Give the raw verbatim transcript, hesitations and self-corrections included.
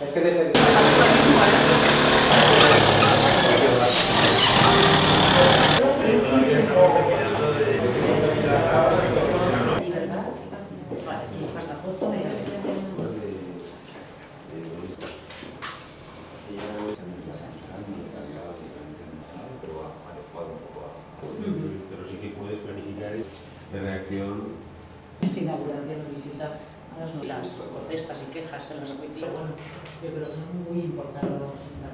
Es que depende. Pero sí que puedes planificar de reacción. Es inauguración o visita a las, las protestas y quejas en los juicios. Bueno, yo creo que es muy importante.